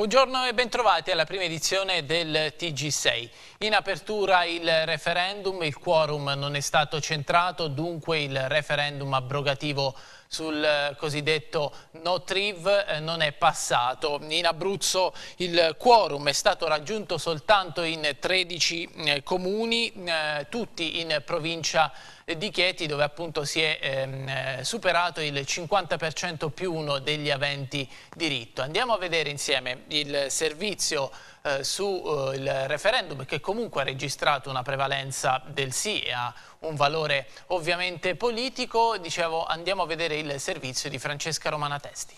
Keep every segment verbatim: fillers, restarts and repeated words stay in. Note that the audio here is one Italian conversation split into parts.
Buongiorno e bentrovati alla prima edizione del T G sei. In apertura il referendum, il quorum non è stato centrato, dunque il referendum abrogativo sul cosiddetto no triv non è passato. In Abruzzo il quorum è stato raggiunto soltanto in tredici comuni, tutti in provincia di Chieti, dove appunto si è ehm, superato il cinquanta per cento più uno degli aventi diritto. Andiamo a vedere insieme il servizio eh, sul eh, referendum, che comunque ha registrato una prevalenza del sì e ha un valore ovviamente politico. Dicevo, andiamo a vedere il servizio di Francesca Romana Testi.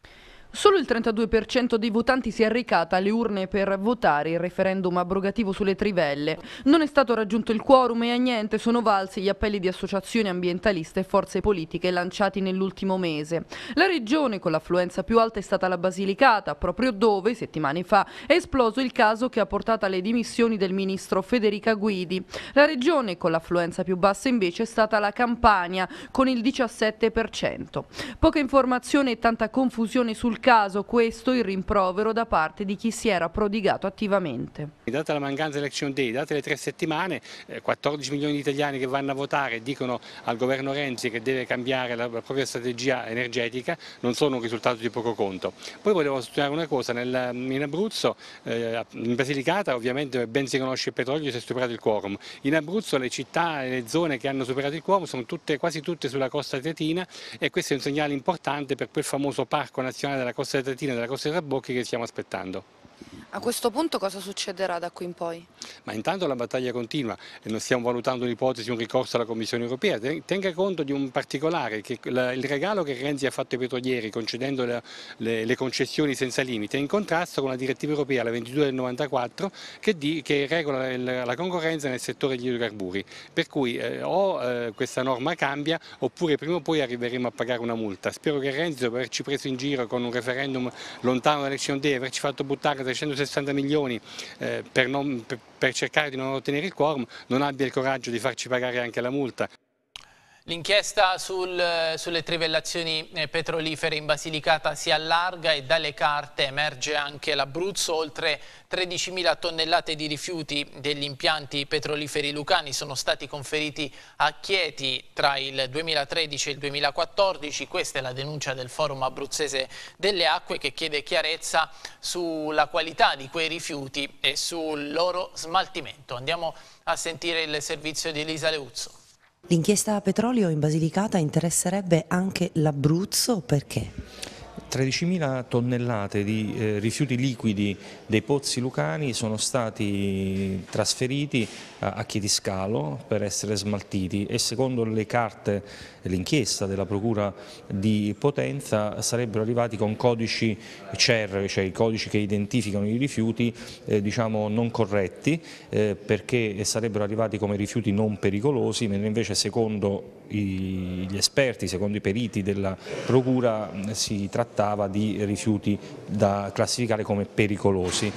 Solo il trentadue per cento dei votanti si è recata alle urne per votare il referendum abrogativo sulle trivelle. Non è stato raggiunto il quorum e a niente sono valsi gli appelli di associazioni ambientaliste e forze politiche lanciati nell'ultimo mese. La regione con l'affluenza più alta è stata la Basilicata, proprio dove, settimane fa, è esploso il caso che ha portato alle dimissioni del ministro Federica Guidi. La regione con l'affluenza più bassa invece è stata la Campania, con il diciassette per cento. Poca informazione e tanta confusione sul caso, questo il rimprovero da parte di chi si era prodigato attivamente. Data la mancanza dell'Election Day, date le tre settimane, eh, quattordici milioni di italiani che vanno a votare e dicono al governo Renzi che deve cambiare la, la propria strategia energetica, non sono un risultato di poco conto. Poi volevo sottolineare una cosa, nel, in Abruzzo, eh, in Basilicata ovviamente ben si conosce il petrolio, si è superato il quorum. In Abruzzo le città e le zone che hanno superato il quorum sono tutte, quasi tutte sulla costa adriatina, e questo è un segnale importante per quel famoso parco nazionale della costa adriatina e della costa dei Trabocchi che stiamo aspettando. A questo punto cosa succederà da qui in poi? Ma intanto la battaglia continua e non stiamo valutando un'ipotesi, un ricorso alla Commissione europea. Tenga conto di un particolare, che il regalo che Renzi ha fatto ai petrolieri concedendo le, le, le concessioni senza limite è in contrasto con la direttiva europea, la ventidue del novantaquattro, che, di, che regola il, la concorrenza nel settore degli idrocarburi. Per cui eh, o eh, questa norma cambia oppure prima o poi arriveremo a pagare una multa. Spero che Renzi, dopo averci preso in giro con un referendum lontano dall'election day, averci fatto buttare trecentosessanta milioni eh, per, non, per, per cercare di non ottenere il quorum, non abbia il coraggio di farci pagare anche la multa. L'inchiesta sul, sulle trivellazioni petrolifere in Basilicata si allarga e dalle carte emerge anche l'Abruzzo. Oltre tredicimila tonnellate di rifiuti degli impianti petroliferi lucani sono stati conferiti a Chieti tra il duemilatredici e il duemilaquattordici. Questa è la denuncia del Forum Abruzzese delle Acque, che chiede chiarezza sulla qualità di quei rifiuti e sul loro smaltimento. Andiamo a sentire il servizio di Elisa Leuzzo. L'inchiesta a petrolio in Basilicata interesserebbe anche l'Abruzzo, perché? tredicimila tonnellate di eh, rifiuti liquidi dei pozzi lucani sono stati trasferiti a, a Chiediscalo per essere smaltiti, e secondo le carte, l'inchiesta della Procura di Potenza, sarebbero arrivati con codici C E R, cioè i codici che identificano i rifiuti, eh, diciamo non corretti, eh, perché sarebbero arrivati come rifiuti non pericolosi, mentre invece secondo i, gli esperti, secondo i periti della Procura, si tratta di rifiuti da classificare come pericolosi.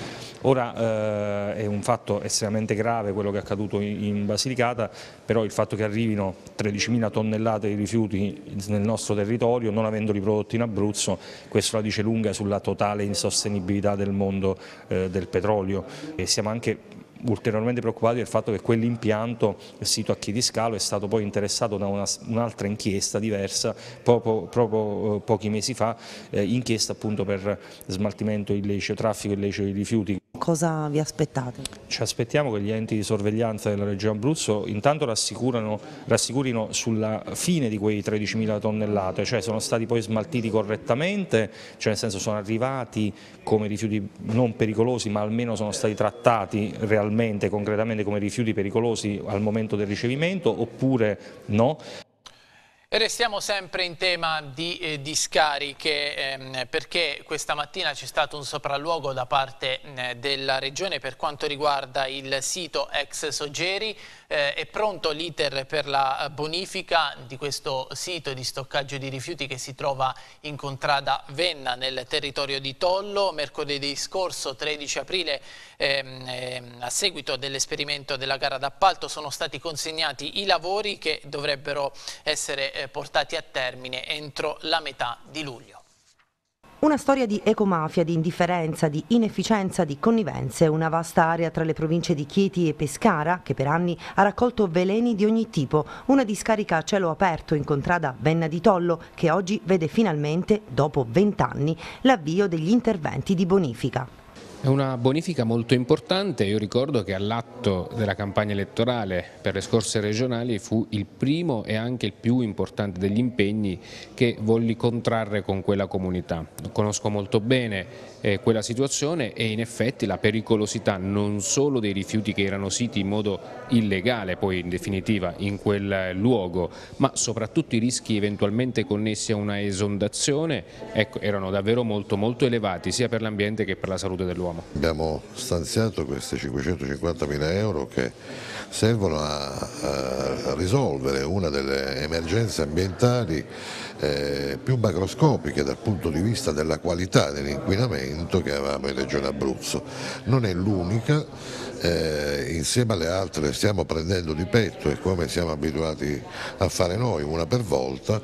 Ora eh, è un fatto estremamente grave quello che è accaduto in, in Basilicata, però il fatto che arrivino tredicimila tonnellate di rifiuti nel nostro territorio, non avendoli prodotti in Abruzzo, questo la dice lunga sulla totale insostenibilità del mondo eh, del petrolio. E siamo anche ulteriormente preoccupati del fatto che quell'impianto, sito a Chiediscalo, è stato poi interessato da un'altra inchiesta diversa proprio, proprio eh, pochi mesi fa, eh, inchiesta appunto per smaltimento illecito, traffico illecito di rifiuti. Cosa vi aspettate? Ci aspettiamo che gli enti di sorveglianza della Regione Abruzzo intanto rassicurino, rassicurino sulla fine di quei tredicimila tonnellate, cioè sono stati poi smaltiti correttamente, cioè nel senso sono arrivati come rifiuti non pericolosi, ma almeno sono stati trattati realmente, concretamente come rifiuti pericolosi al momento del ricevimento, oppure no. E restiamo sempre in tema di, eh, di scariche, ehm, perché questa mattina c'è stato un sopralluogo da parte eh, della Regione per quanto riguarda il sito ex Soggeri. Eh, è pronto l'iter per la bonifica di questo sito di stoccaggio di rifiuti che si trova in contrada Venna nel territorio di Tollo. Mercoledì scorso, tredici aprile, ehm, ehm, a seguito dell'esperimento della gara d'appalto, sono stati consegnati i lavori che dovrebbero essere eh, portati a termine entro la metà di luglio. Una storia di ecomafia, di indifferenza, di inefficienza, di connivenze, una vasta area tra le province di Chieti e Pescara che per anni ha raccolto veleni di ogni tipo, una discarica a cielo aperto in contrada Venna di Tollo che oggi vede finalmente, dopo vent'anni, l'avvio degli interventi di bonifica. È una bonifica molto importante. Io ricordo che all'atto della campagna elettorale per le scorse regionali fu il primo e anche il più importante degli impegni che volli contrarre con quella comunità. Conosco molto bene eh, quella situazione e in effetti la pericolosità non solo dei rifiuti che erano siti in modo illegale poi in definitiva in quel luogo, ma soprattutto i rischi eventualmente connessi a una esondazione, ecco, erano davvero molto molto elevati sia per l'ambiente che per la salute dell'uomo. Abbiamo stanziato questi cinquecentocinquantamila euro che servono a, a risolvere una delle emergenze ambientali eh, più macroscopiche dal punto di vista della qualità dell'inquinamento che avevamo in Regione Abruzzo. Non è l'unica, eh, insieme alle altre stiamo prendendo di petto e come siamo abituati a fare noi una per volta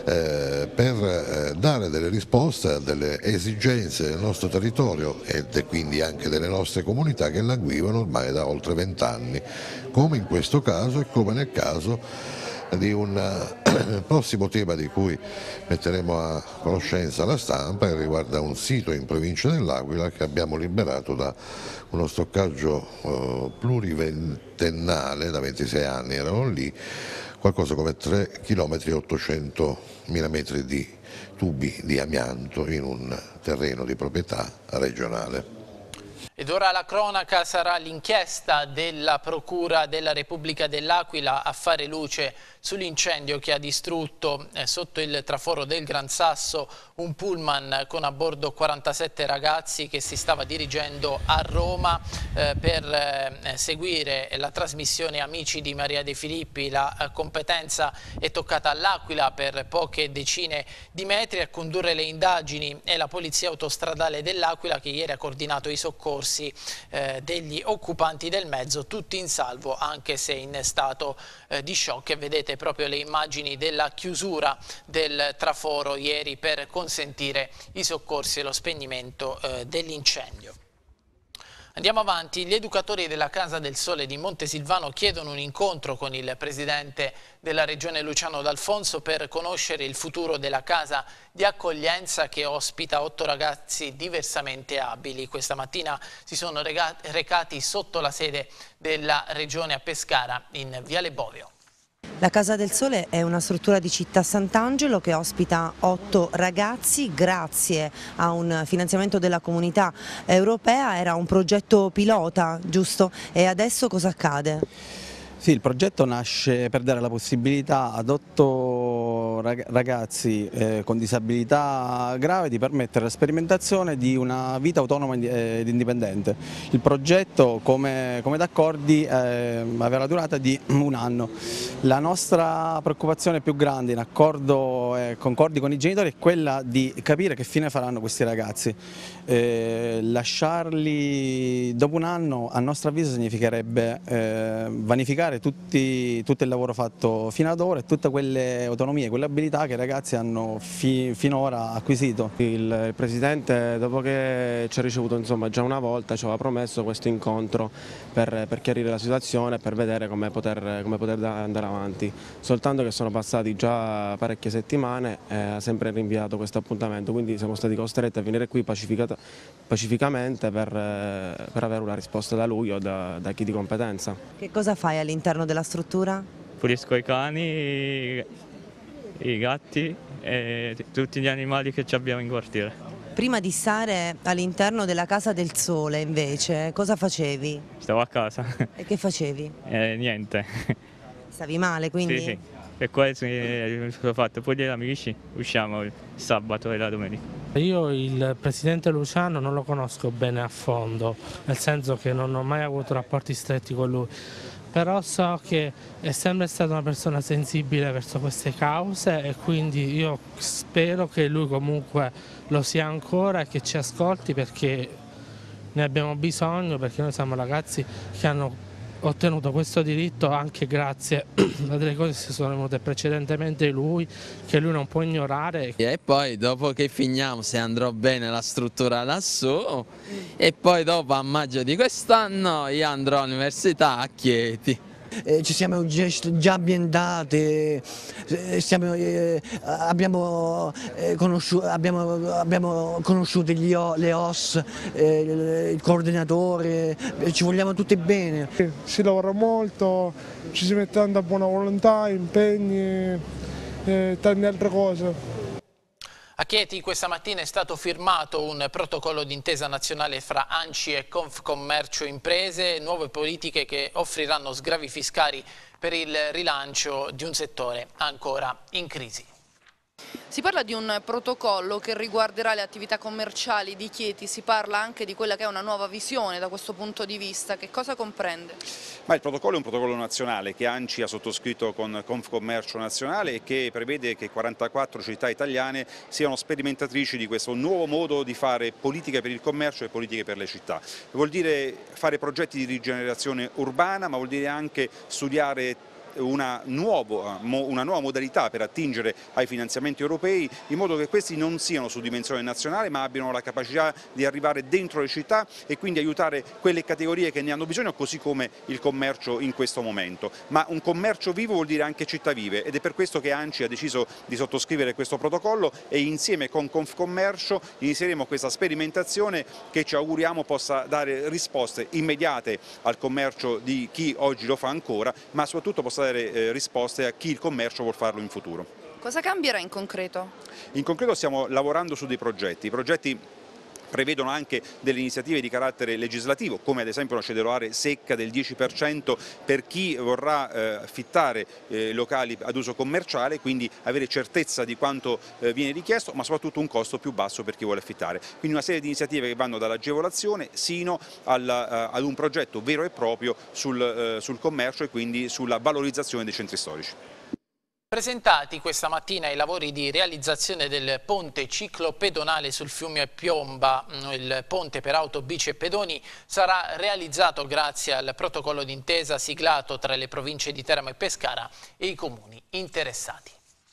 eh, per eh, dare delle risposte a delle esigenze del nostro territorio e quindi anche delle nostre comunità che languivano ormai da oltre vent'anni, come in questo caso e come nel caso di un prossimo tema di cui metteremo a conoscenza la stampa che riguarda un sito in provincia dell'Aquila che abbiamo liberato da uno stoccaggio eh, pluriventennale, da ventisei anni erano lì, qualcosa come tre chilometri e ottocentomila metri di tubi di amianto in un terreno di proprietà regionale. Ed ora la cronaca sarà l'inchiesta della Procura della Repubblica dell'Aquila a fare luce sull'incendio che ha distrutto eh, sotto il traforo del Gran Sasso un pullman con a bordo quarantasette ragazzi che si stava dirigendo a Roma eh, per eh, seguire la trasmissione Amici di Maria De Filippi. La eh, competenza è toccata all'Aquila per poche decine di metri. A condurre le indagini è la Polizia Autostradale dell'Aquila che ieri ha coordinato i soccorsi Eh, degli occupanti del mezzo, tutti in salvo anche se in stato eh, di shock. E vedete proprio le immagini della chiusura del traforo ieri per consentire i soccorsi e lo spegnimento eh, dell'incendio. Andiamo avanti. Gli educatori della Casa del Sole di Montesilvano chiedono un incontro con il presidente della regione Luciano D'Alfonso per conoscere il futuro della casa di accoglienza che ospita otto ragazzi diversamente abili. Questa mattina si sono recati sotto la sede della regione a Pescara in Viale Bovio. La Casa del Sole è una struttura di Città Sant'Angelo che ospita otto ragazzi grazie a un finanziamento della comunità europea. Era un progetto pilota, giusto? E adesso cosa accade? Sì, il progetto nasce per dare la possibilità ad otto ragazzi eh, con disabilità grave di permettere la sperimentazione di una vita autonoma ed indipendente. Il progetto, come, come d'accordi, eh, aveva la durata di un anno. La nostra preoccupazione più grande, in accordo e eh, concordi con i genitori, è quella di capire che fine faranno questi ragazzi. Eh, lasciarli dopo un anno, a nostro avviso, significherebbe eh, vanificare Tutti, tutto il lavoro fatto fino ad ora e tutte quelle autonomie, quelle abilità che i ragazzi hanno fi, finora acquisito. Il, il Presidente, dopo che ci ha ricevuto insomma, già una volta, ci aveva promesso questo incontro per, per chiarire la situazione, per vedere come poter, come poter andare avanti. Soltanto che sono passati già parecchie settimane e ha sempre rinviato questo appuntamento, quindi siamo stati costretti a venire qui pacificamente per, per avere una risposta da lui o da, da chi di competenza. Che cosa fai all'interno all'interno della struttura? Pulisco i cani, i, i gatti e tutti gli animali che abbiamo in quartiere. Prima di stare all'interno della Casa del Sole invece cosa facevi? Stavo a casa. E che facevi? Eh, niente. Stavi male quindi? Sì, sì. E questo ho fatto, poi gli amici usciamo il sabato e la domenica. Io il presidente Luciano non lo conosco bene a fondo, nel senso che non ho mai avuto rapporti stretti con lui. Però so che è sempre stata una persona sensibile verso queste cause e quindi io spero che lui comunque lo sia ancora e che ci ascolti perché ne abbiamo bisogno, perché noi siamo ragazzi che hanno ottenuto questo diritto anche grazie a delle cose che si sono venute precedentemente lui, che lui non può ignorare. E poi dopo che finiamo, se andrà bene la struttura lassù, e poi dopo a maggio di quest'anno io andrò all'università a Chieti. Eh, ci siamo già ambientati, eh, siamo, eh, abbiamo, eh, conosciuto, abbiamo, abbiamo conosciuto gli o, le O S, eh, il coordinatore, eh, ci vogliamo tutti bene. Si lavora molto, ci si mette tanta buona volontà, impegni e tante altre cose. A Chieti questa mattina è stato firmato un protocollo d'intesa nazionale fra ANCI e Confcommercio Imprese, nuove politiche che offriranno sgravi fiscali per il rilancio di un settore ancora in crisi. Si parla di un protocollo che riguarderà le attività commerciali di Chieti, si parla anche di quella che è una nuova visione da questo punto di vista. Che cosa comprende? Ma il protocollo è un protocollo nazionale che ANCI ha sottoscritto con Confcommercio Nazionale e che prevede che quarantaquattro città italiane siano sperimentatrici di questo nuovo modo di fare politiche per il commercio e politiche per le città. Vuol dire fare progetti di rigenerazione urbana, ma vuol dire anche studiare Una, nuovo, una nuova modalità per attingere ai finanziamenti europei, in modo che questi non siano su dimensione nazionale ma abbiano la capacità di arrivare dentro le città e quindi aiutare quelle categorie che ne hanno bisogno, così come il commercio in questo momento. Ma un commercio vivo vuol dire anche città vive, ed è per questo che ANCI ha deciso di sottoscrivere questo protocollo e insieme con Confcommercio inizieremo questa sperimentazione che ci auguriamo possa dare risposte immediate al commercio di chi oggi lo fa ancora, ma soprattutto possa dare risposte a chi il commercio vuol farlo in futuro. Cosa cambierà in concreto? In concreto stiamo lavorando su dei progetti, i progetti prevedono anche delle iniziative di carattere legislativo, come ad esempio una cedolare secca del dieci per cento per chi vorrà eh, affittare eh, locali ad uso commerciale, quindi avere certezza di quanto eh, viene richiesto, ma soprattutto un costo più basso per chi vuole affittare. Quindi una serie di iniziative che vanno dall'agevolazione sino alla, uh, ad un progetto vero e proprio sul, uh, sul commercio e quindi sulla valorizzazione dei centri storici. Presentati questa mattina i lavori di realizzazione del ponte ciclopedonale sul fiume Piomba. Il ponte per auto, bici e pedoni sarà realizzato grazie al protocollo d'intesa siglato tra le province di Teramo e Pescara e i comuni interessati.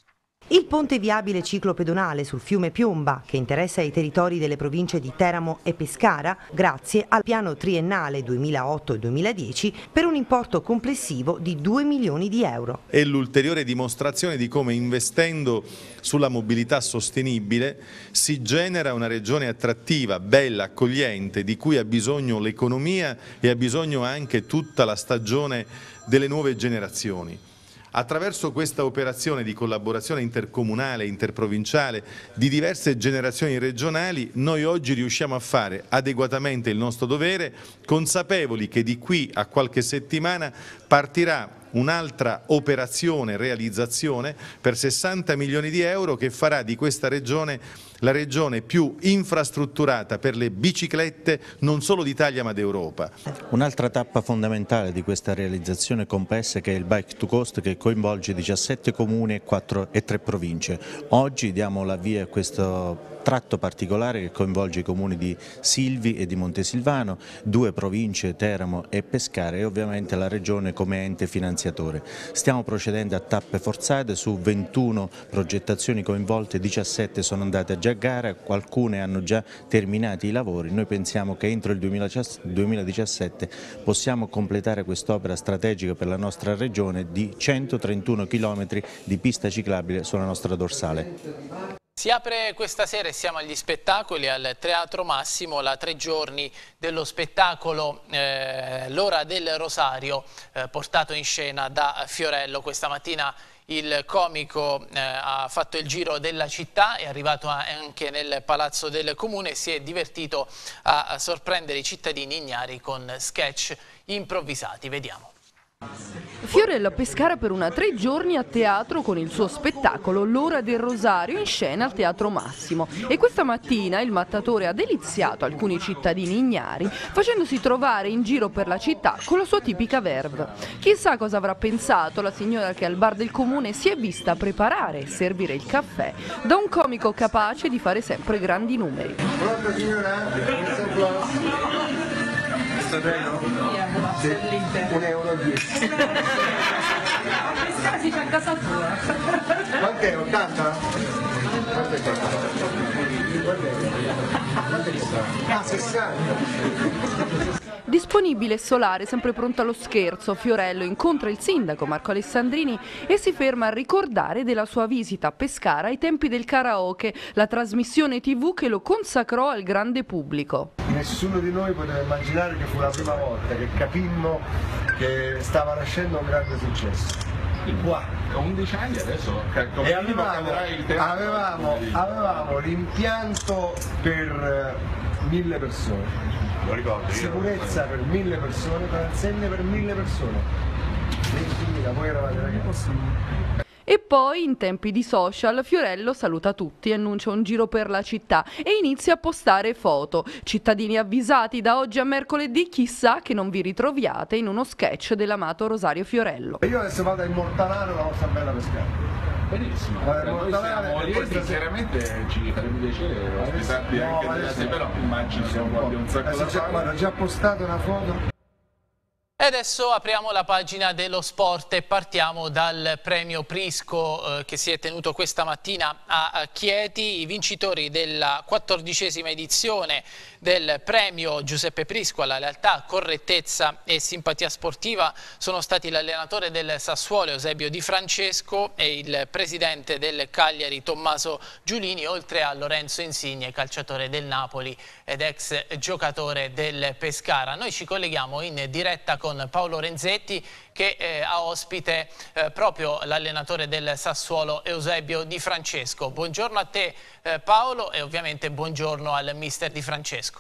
Il ponte viabile ciclopedonale sul fiume Piomba, che interessa i territori delle province di Teramo e Pescara, grazie al piano triennale duemilaotto duemiladieci, per un importo complessivo di due milioni di euro. È l'ulteriore dimostrazione di come, investendo sulla mobilità sostenibile, si genera una regione attrattiva, bella, accogliente, di cui ha bisogno l'economia e ha bisogno anche tutta la stagione delle nuove generazioni. Attraverso questa operazione di collaborazione intercomunale e interprovinciale di diverse generazioni regionali, noi oggi riusciamo a fare adeguatamente il nostro dovere, consapevoli che di qui a qualche settimana partirà un'altra operazione, realizzazione, per sessanta milioni di euro che farà di questa regione la regione più infrastrutturata per le biciclette non solo d'Italia ma d'Europa. Un'altra tappa fondamentale di questa realizzazione complessa che è il Bike to Coast, che coinvolge diciassette comuni e, quattro, e tre province. Oggi diamo l'avvio a questo tratto particolare che coinvolge i comuni di Silvi e di Montesilvano, due province, Teramo e Pescara, e ovviamente la regione come ente finanziatore. Stiamo procedendo a tappe forzate su ventuno progettazioni coinvolte, diciassette sono andate già a gara, alcune hanno già terminato i lavori. Noi pensiamo che entro il duemiladiciassette possiamo completare quest'opera strategica per la nostra regione di centotrentuno chilometri di pista ciclabile sulla nostra dorsale. Si apre questa sera e siamo agli spettacoli al Teatro Massimo, la tre giorni dello spettacolo eh, L'Ora del Rosario, eh, portato in scena da Fiorello. Questa mattina il comico eh, ha fatto il giro della città, è arrivato anche nel Palazzo del Comune e si è divertito a, a sorprendere i cittadini ignari con sketch improvvisati. Vediamo. Fiorello a Pescara per una tre giorni a teatro con il suo spettacolo L'Ora del Rosario in scena al Teatro Massimo, e questa mattina il mattatore ha deliziato alcuni cittadini ignari facendosi trovare in giro per la città con la sua tipica verve. Chissà cosa avrà pensato la signora che al bar del comune si è vista preparare e servire il caffè da un comico capace di fare sempre grandi numeri. Pronto signora? questo prego? Sì, un euro dieci. Si c'è a casa tua. Quant'è? ottanta? Quanto è Ah, sessanta. Disponibile e solare, sempre pronto allo scherzo, Fiorello incontra il sindaco Marco Alessandrini e si ferma a ricordare della sua visita a Pescara ai tempi del karaoke, la trasmissione tivù che lo consacrò al grande pubblico. Nessuno di noi poteva immaginare che fu la prima volta che capimmo che stava nascendo un grande successo. Qua, undici anni adesso, e avevamo, avevamo, avevamo l'impianto per mille persone. Lo ricordo, sicurezza per mille persone, transenne per mille persone, ventimila, voi eravate ragazzi. E poi, in tempi di social, Fiorello saluta tutti, annuncia un giro per la città e inizia a postare foto. Cittadini avvisati, da oggi a mercoledì, chissà che non vi ritroviate in uno sketch dell'amato Rosario Fiorello. Io adesso vado a immortalare una volta bella pescata. Benissimo, noi siamo lieti, sinceramente ci farebbe piacere ospitarti no, anche delle altre, però immagino che abbia un sacco da fare. Guarda, ho già postato una foto. E adesso apriamo la pagina dello sport e partiamo dal premio Prisco eh, che si è tenuto questa mattina a Chieti. I vincitori della quattordicesima edizione del premio Giuseppe Prisco alla lealtà, correttezza e simpatia sportiva sono stati l'allenatore del Sassuolo Eusebio Di Francesco e il presidente del Cagliari Tommaso Giulini, oltre a Lorenzo Insigne, calciatore del Napoli ed ex giocatore del Pescara. Noi ci colleghiamo in diretta con Paolo Renzetti che eh, ha ospite eh, proprio l'allenatore del Sassuolo Eusebio Di Francesco. Buongiorno a te eh, Paolo e ovviamente buongiorno al mister Di Francesco.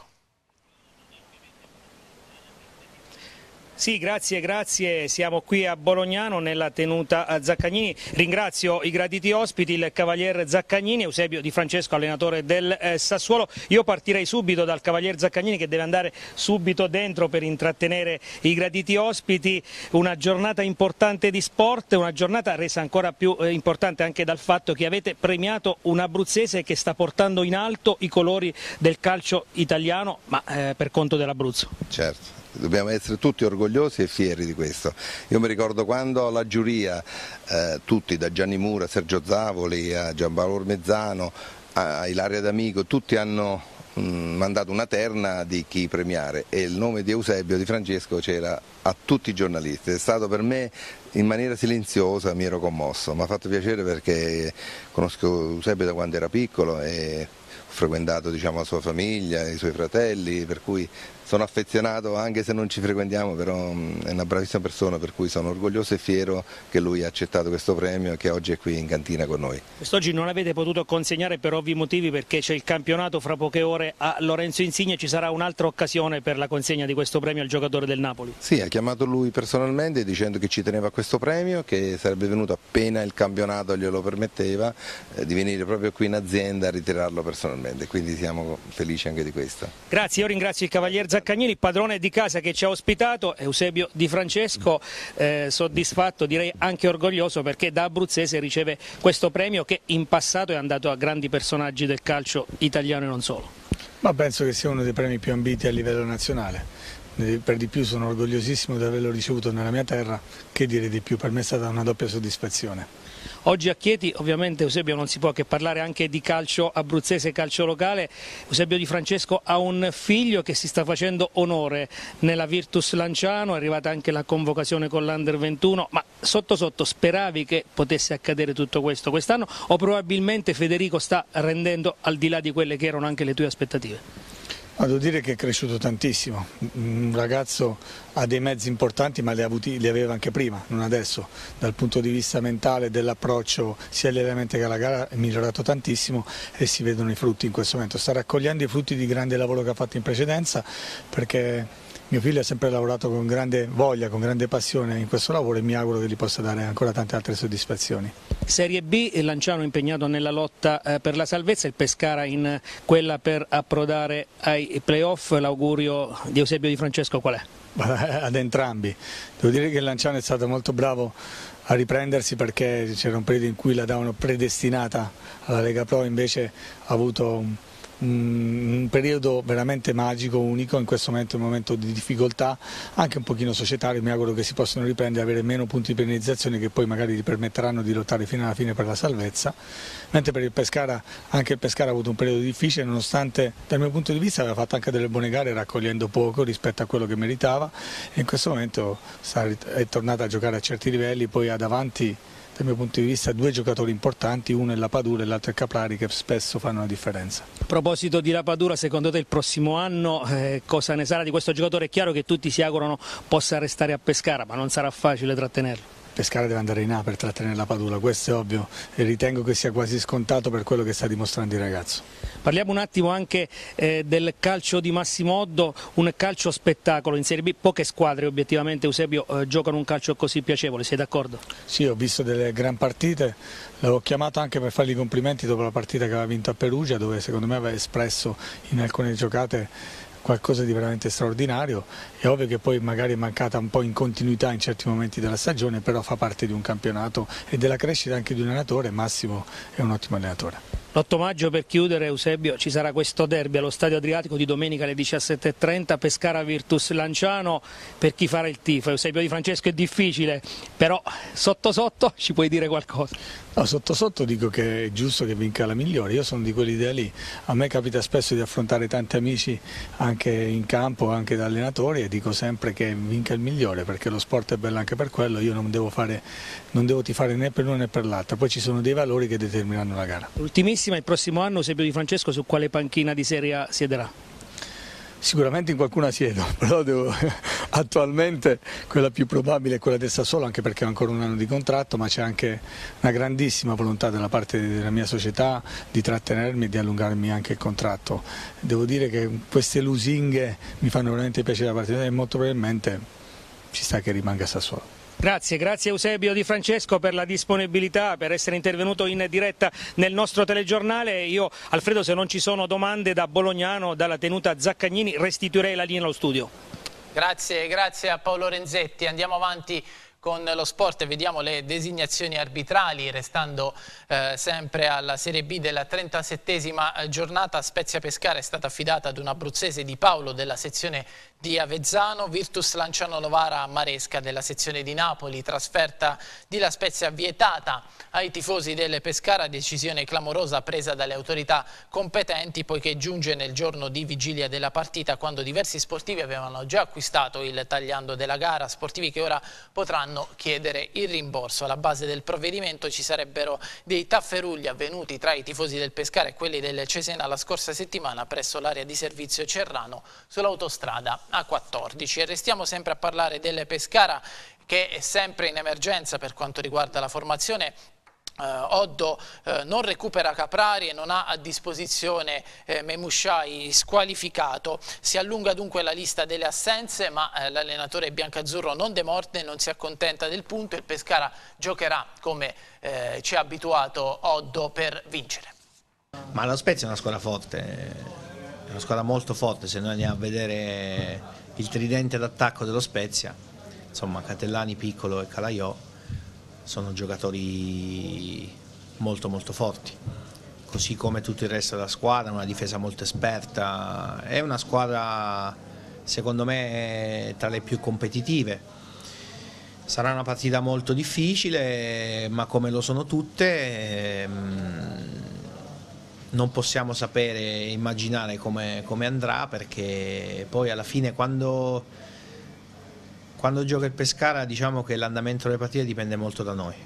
Sì, grazie, grazie. Siamo qui a Bolognano nella tenuta a Zaccagnini. Ringrazio i graditi ospiti, il cavalier Zaccagnini, Eusebio Di Francesco, allenatore del eh, Sassuolo. Io partirei subito dal cavalier Zaccagnini che deve andare subito dentro per intrattenere i graditi ospiti. Una giornata importante di sport, una giornata resa ancora più eh, importante anche dal fatto che avete premiato un abruzzese che sta portando in alto i colori del calcio italiano, ma eh, per conto dell'Abruzzo. Certo. Dobbiamo essere tutti orgogliosi e fieri di questo. Io mi ricordo quando la giuria, eh, tutti da Gianni Mura, Sergio Zavoli, a Gianpaolo Ormezzano, a Ilaria D'Amico, tutti hanno mh, mandato una terna di chi premiare e il nome di Eusebio Di Francesco c'era a tutti i giornalisti. È stato per me in maniera silenziosa, mi ero commosso, mi ha fatto piacere perché conosco Eusebio da quando era piccolo e ho frequentato, diciamo, la sua famiglia, i suoi fratelli, per cui sono affezionato anche se non ci frequentiamo, però è una bravissima persona per cui sono orgoglioso e fiero che lui ha accettato questo premio e che oggi è qui in cantina con noi. Quest'oggi non avete potuto consegnare per ovvi motivi perché c'è il campionato fra poche ore a Lorenzo Insigne, ci sarà un'altra occasione per la consegna di questo premio al giocatore del Napoli? Sì, ha chiamato lui personalmente dicendo che ci teneva a questo premio, che sarebbe venuto appena il campionato glielo permetteva eh, di venire proprio qui in azienda a ritirarlo personalmente, quindi siamo felici anche di questo. Grazie, io ringrazio il cavalier Zaccagnini, padrone di casa che ci ha ospitato, Eusebio Di Francesco, eh, soddisfatto, direi anche orgoglioso perché da abruzzese riceve questo premio che in passato è andato a grandi personaggi del calcio italiano e non solo. Ma penso che sia uno dei premi più ambiti a livello nazionale, per di più sono orgogliosissimo di averlo ricevuto nella mia terra, che dire di più, per me è stata una doppia soddisfazione. Oggi a Chieti ovviamente Eusebio non si può che parlare anche di calcio abruzzese, calcio locale. Eusebio Di Francesco ha un figlio che si sta facendo onore nella Virtus Lanciano, è arrivata anche la convocazione con l'Under ventuno, ma sotto sotto speravi che potesse accadere tutto questo quest'anno o probabilmente Federico sta rendendo al di là di quelle che erano anche le tue aspettative? Ma devo dire che è cresciuto tantissimo, un ragazzo ha dei mezzi importanti ma li, ha avuti, li aveva anche prima, non adesso, dal punto di vista mentale, dell'approccio sia all'allenamento che alla gara è migliorato tantissimo e si vedono i frutti in questo momento, sta raccogliendo i frutti di grande lavoro che ha fatto in precedenza perché mio figlio ha sempre lavorato con grande voglia, con grande passione in questo lavoro e mi auguro che gli possa dare ancora tante altre soddisfazioni. Serie B, il Lanciano impegnato nella lotta eh, per la salvezza, il Pescara in quella per approdare ai playoff, l'augurio di Eusebio Di Francesco qual è? Ad entrambi, devo dire che il Lanciano è stato molto bravo a riprendersi perché c'era un periodo in cui la davano predestinata alla Lega Pro, invece ha avuto un un periodo veramente magico, unico, in questo momento è un momento di difficoltà anche un pochino societario, mi auguro che si possano riprendere, avere meno punti di penalizzazione che poi magari gli permetteranno di lottare fino alla fine per la salvezza, mentre per il Pescara, anche il Pescara ha avuto un periodo difficile, nonostante dal mio punto di vista aveva fatto anche delle buone gare raccogliendo poco rispetto a quello che meritava, e in questo momento è tornata a giocare a certi livelli, poi ha davanti dal mio punto di vista due giocatori importanti, uno è Lapadura e l'altro è Caprari, che spesso fanno la differenza. A proposito di Lapadura, secondo te il prossimo anno eh, cosa ne sarà di questo giocatore? È chiaro che tutti si augurano possa restare a Pescara, ma non sarà facile trattenerlo. Pescara deve andare in A per trattenere Lapadura, questo è ovvio, e ritengo che sia quasi scontato per quello che sta dimostrando il ragazzo. Parliamo un attimo anche eh, del calcio di Massimo Oddo, un calcio spettacolo in Serie B, poche squadre obiettivamente, Eusebio, eh, giocano un calcio così piacevole, sei d'accordo? Sì, ho visto delle gran partite, l'avevo chiamato anche per fargli i complimenti dopo la partita che aveva vinto a Perugia, dove secondo me aveva espresso in alcune giocate qualcosa di veramente straordinario. È ovvio che poi magari è mancata un po' in continuità in certi momenti della stagione, però fa parte di un campionato e della crescita anche di un allenatore. Massimo è un ottimo allenatore. L'otto maggio, per chiudere, Eusebio, ci sarà questo derby allo Stadio Adriatico di domenica alle diciassette e trenta, Pescara Virtus Lanciano. Per chi farà il tifo, Eusebio Di Francesco, è difficile, però sotto sotto ci puoi dire qualcosa? No, sotto sotto dico che è giusto che vinca la migliore, io sono di quell'idea lì, a me capita spesso di affrontare tanti amici anche in campo, anche da allenatori, e dico sempre che vinca il migliore, perché lo sport è bello anche per quello, io non devo, fare, non devo tifare né per l'uno né per l'altro, poi ci sono dei valori che determinano la gara. Ultimissima, il prossimo anno Eusebio Di Francesco su quale panchina di Serie A siederà? Sicuramente in qualcuna siedo, però devo, attualmente quella più probabile è quella del Sassuolo, anche perché ho ancora un anno di contratto, ma c'è anche una grandissima volontà dalla parte della mia società di trattenermi e di allungarmi anche il contratto. Devo dire che queste lusinghe mi fanno veramente piacere da parte e molto probabilmente ci sta che rimanga a Sassuolo. Grazie, grazie Eusebio Di Francesco per la disponibilità, per essere intervenuto in diretta nel nostro telegiornale. Io, Alfredo, se non ci sono domande da Bolognano, dalla tenuta Zaccagnini, restituirei la linea allo studio. Grazie, grazie a Paolo Renzetti. Andiamo avanti con lo sport e vediamo le designazioni arbitrali, restando eh, sempre alla Serie B della trentasettesima giornata. Spezia Pescara è stata affidata ad un abruzzese Di Paolo della sezione di Avezzano, Virtus Lanciano Novara a Maresca della sezione di Napoli, trasferta di La Spezia vietata ai tifosi del Pescara, decisione clamorosa presa dalle autorità competenti, poiché giunge nel giorno di vigilia della partita, quando diversi sportivi avevano già acquistato il tagliando della gara, sportivi che ora potranno chiedere il rimborso. Alla base del provvedimento ci sarebbero dei tafferugli avvenuti tra i tifosi del Pescara e quelli del Cesena la scorsa settimana presso l'area di servizio Cerrano sull'autostrada A quattordici. E restiamo sempre a parlare del Pescara, che è sempre in emergenza per quanto riguarda la formazione. Uh, Oddo uh, non recupera Caprari e non ha a disposizione eh, Memushai squalificato. Si allunga dunque la lista delle assenze, ma eh, l'allenatore biancazzurro non demorde, non si accontenta del punto. Il Pescara giocherà come eh, ci ha abituato Oddo per vincere. Ma la Spezia è una squadra forte, è una squadra molto forte. Se noi andiamo a vedere il tridente d'attacco dello Spezia, insomma Catellani, Piccolo e Calaiò, sono giocatori molto molto forti, così come tutto il resto della squadra, una difesa molto esperta, è una squadra secondo me tra le più competitive. Sarà una partita molto difficile, ma come lo sono tutte ehm, non possiamo sapere e immaginare come, come andrà, perché poi alla fine quando Quando gioca il Pescara, diciamo che l'andamento delle partite dipende molto da noi,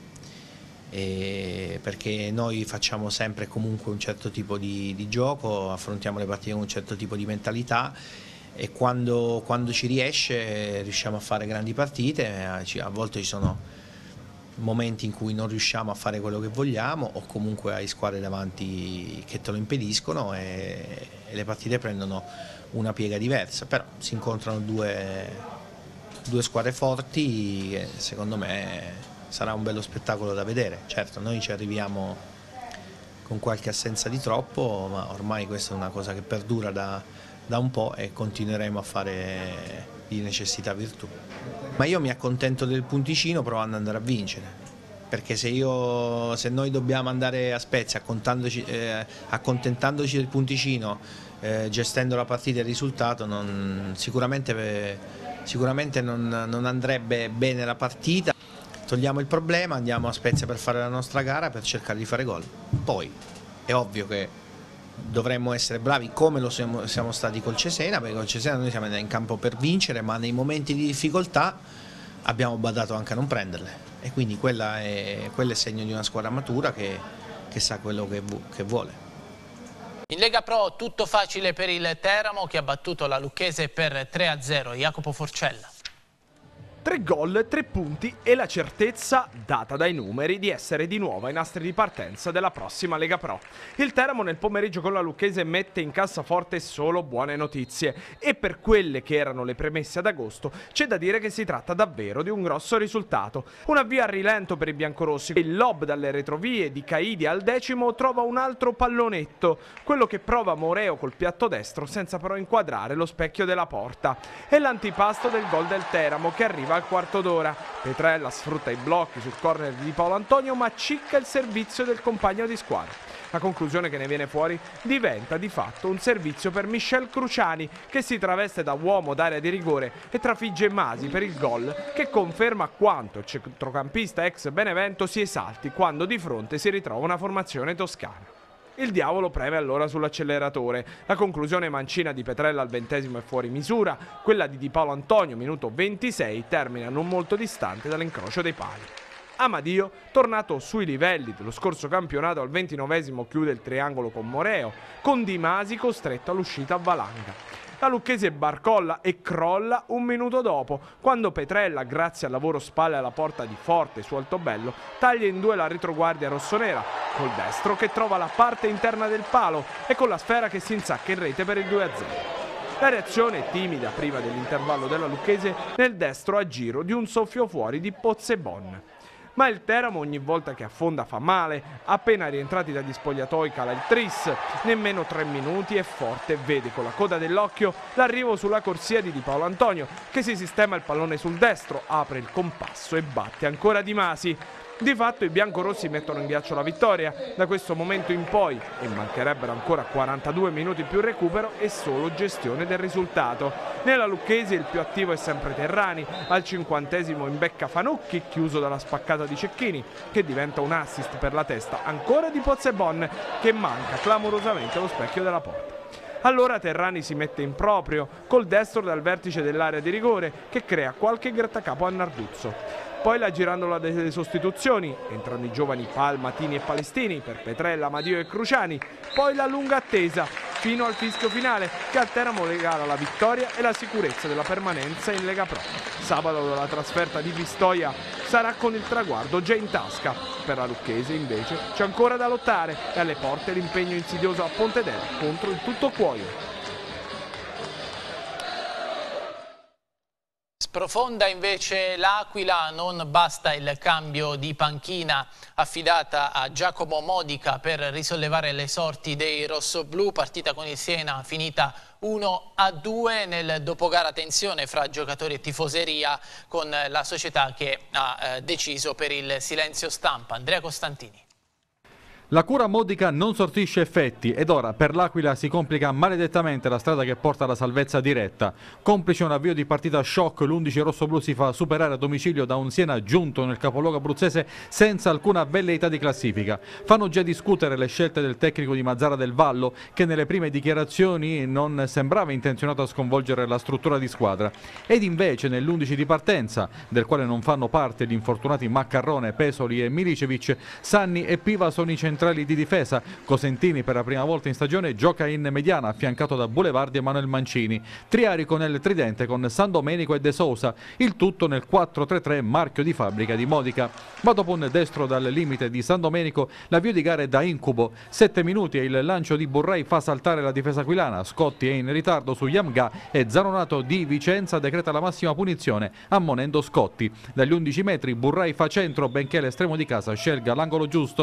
e perché noi facciamo sempre comunque un certo tipo di, di gioco, affrontiamo le partite con un certo tipo di mentalità, e quando, quando ci riesce riusciamo a fare grandi partite. A volte ci sono momenti in cui non riusciamo a fare quello che vogliamo, o comunque hai squadre davanti che te lo impediscono, e, e le partite prendono una piega diversa. Però si incontrano due due squadre forti e secondo me sarà un bello spettacolo da vedere. Certo, noi ci arriviamo con qualche assenza di troppo, ma ormai questa è una cosa che perdura da, da un po' e continueremo a fare di necessità virtù. Ma io mi accontento del punticino provando ad andare a vincere, perché se, io, se noi dobbiamo andare a Spezia eh, accontentandoci del punticino, eh, gestendo la partita e il risultato, non, sicuramente, sicuramente non, non andrebbe bene la partita. Togliamo il problema, andiamo a Spezia per fare la nostra gara, per cercare di fare gol. Poi è ovvio che dovremmo essere bravi come lo siamo, siamo stati col Cesena, perché col Cesena noi siamo andati in campo per vincere, ma nei momenti di difficoltà abbiamo badato anche a non prenderle, e quindi quella è, quella è segno di una squadra matura che, che sa quello che, che vuole. In Lega Pro tutto facile per il Teramo, che ha battuto la Lucchese per tre a zero. Jacopo Forcella. Tre gol, tre punti e la certezza, data dai numeri, di essere di nuovo ai nastri di partenza della prossima Lega Pro. Il Teramo nel pomeriggio con la Lucchese mette in cassaforte solo buone notizie, e per quelle che erano le premesse ad agosto c'è da dire che si tratta davvero di un grosso risultato. Un avvio a rilento per i biancorossi. Il lob dalle retrovie di Caidi al decimo trova un altro pallonetto, quello che prova Moreo col piatto destro senza però inquadrare lo specchio della porta. È l'antipasto del gol del Teramo che arriva al quarto d'ora. Petrella sfrutta i blocchi sul corner di Paolo Antonio, ma cicca il servizio del compagno di squadra. La conclusione che ne viene fuori diventa di fatto un servizio per Michel Cruciani, che si traveste da uomo d'area di rigore e trafigge Masi per il gol, che conferma quanto il centrocampista ex Benevento si esalti quando di fronte si ritrova una formazione toscana. Il diavolo preme allora sull'acceleratore. La conclusione mancina di Petrella al ventesimo è fuori misura, quella di Di Paolo Antonio, minuto ventisei, termina non molto distante dall'incrocio dei pali. Amadio, tornato sui livelli dello scorso campionato, al ventinovesimo chiude il triangolo con Moreo, con Di Masi costretto all'uscita a valanga. La Lucchese barcolla e crolla un minuto dopo, quando Petrella, grazie al lavoro spalle alla porta di Forte su Altobello, taglia in due la retroguardia rossonera, col destro che trova la parte interna del palo e con la sfera che si insacca in rete per il due a zero. La reazione è timida prima dell'intervallo della Lucchese nel destro a giro di un soffio fuori di Pozzebon. Ma il Teramo ogni volta che affonda fa male. Appena rientrati dagli spogliatoi cala il tris, nemmeno tre minuti e Forte vede con la coda dell'occhio l'arrivo sulla corsia di Di Paolo Antonio, che si sistema il pallone sul destro, apre il compasso e batte ancora Di Masi. Di fatto i biancorossi mettono in ghiaccio la vittoria. Da questo momento in poi, e mancherebbero ancora quarantadue minuti più recupero, è solo gestione del risultato. Nella Lucchese il più attivo è sempre Terrani, al cinquantesimo imbecca Fanucchi, chiuso dalla spaccata di Cecchini, che diventa un assist per la testa ancora di Pozzebon, che manca clamorosamente allo specchio della porta. Allora Terrani si mette in proprio, col destro dal vertice dell'area di rigore, che crea qualche grattacapo a Narduzzo. Poi la girandola delle sostituzioni, entrano i giovani Palma, Tini e Palestini per Petrella, Amadio e Cruciani, poi la lunga attesa fino al fischio finale che al Teramo regala la vittoria e la sicurezza della permanenza in Lega Pro. Sabato la trasferta di Pistoia sarà con il traguardo già in tasca. Per la Lucchese invece c'è ancora da lottare e alle porte l'impegno insidioso a Pontedera contro il tutto cuoio. Sprofonda invece l'Aquila, non basta il cambio di panchina affidata a Giacomo Modica per risollevare le sorti dei rossoblù. Partita con il Siena finita uno a due, nel dopogara tensione fra giocatori e tifoseria, con la società che ha eh, deciso per il silenzio stampa. Andrea Costantini. La cura Modica non sortisce effetti ed ora per l'Aquila si complica maledettamente la strada che porta alla salvezza diretta. Complice un avvio di partita shock, l'undici rossoblù si fa superare a domicilio da un Siena giunto nel capoluogo abruzzese senza alcuna velleità di classifica. Fanno già discutere le scelte del tecnico di Mazzara del Vallo, che nelle prime dichiarazioni non sembrava intenzionato a sconvolgere la struttura di squadra. Ed invece nell'undici di partenza, del quale non fanno parte gli infortunati Maccarrone, Pesoli e Milicevic, Sanni e Piva sono i centrali di difesa. Cosentini per la prima volta in stagione gioca in mediana affiancato da Boulevardi e Manuel Mancini. Triarico nel tridente con San Domenico e De Sousa, il tutto nel quattro tre tre marchio di fabbrica di Modica. Ma dopo un destro dal limite di San Domenico l'avvio di gara è da incubo. Sette minuti e il lancio di Burrai fa saltare la difesa aquilana. Scotti è in ritardo su Yamga e Zanonato di Vicenza decreta la massima punizione ammonendo Scotti. Dagli undici metri Burrai fa centro benché l'estremo di casa scelga l'angolo giusto.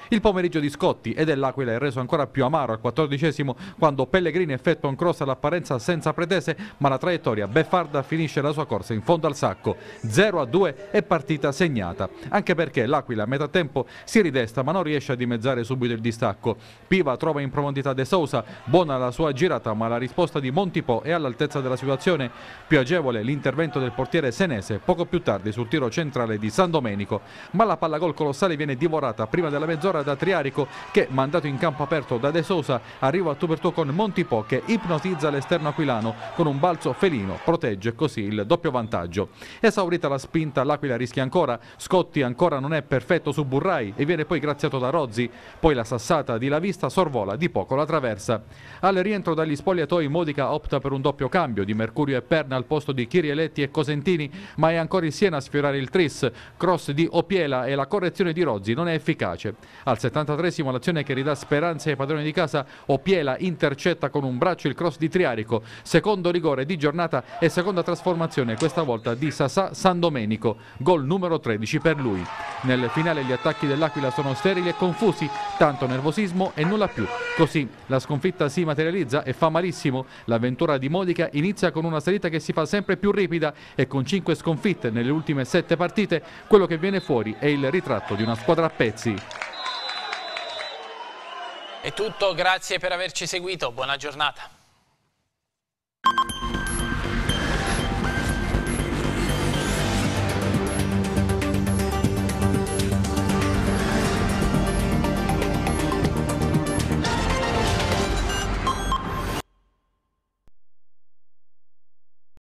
Il pomeriggio di Scotti e dell'Aquila è reso ancora più amaro al quattordicesimo quando Pellegrini effettua un cross all'apparenza senza pretese, ma la traiettoria beffarda finisce la sua corsa in fondo al sacco. zero a due è partita segnata, anche perché l'Aquila a metà tempo si ridesta ma non riesce a dimezzare subito il distacco. Piva trova in profondità De Sousa, buona la sua girata ma la risposta di Montipò è all'altezza della situazione. Più agevole l'intervento del portiere senese poco più tardi sul tiro centrale di San Domenico, ma la palla gol colossale viene divorata prima della mezz'ora da Triarico che, mandato in campo aperto da De Sousa, arriva a tu per tu con Montipò che ipnotizza l'esterno aquilano con un balzo felino, protegge così il doppio vantaggio. Esaurita la spinta, l'Aquila rischia ancora, Scotti ancora non è perfetto su Burrai e viene poi graziato da Rozzi, poi la sassata di La Vista sorvola di poco la traversa. Al rientro dagli spogliatoi Modica opta per un doppio cambio di Mercurio e Perna al posto di Chirieletti e Cosentini, ma è ancora il Siena a sfiorare il tris, cross di Opiela e la correzione di Rozzi non è efficace. Al settantatreesimo l'azione che ridà speranze ai padroni di casa, Opiela intercetta con un braccio il cross di Triarico, secondo rigore di giornata e seconda trasformazione questa volta di Sasà San Domenico, gol numero tredici per lui. Nel finale gli attacchi dell'Aquila sono sterili e confusi, tanto nervosismo e nulla più. Così la sconfitta si materializza e fa malissimo. L'avventura di Modica inizia con una salita che si fa sempre più ripida e con cinque sconfitte nelle ultime sette partite quello che viene fuori è il ritratto di una squadra a pezzi. È tutto, grazie per averci seguito, buona giornata.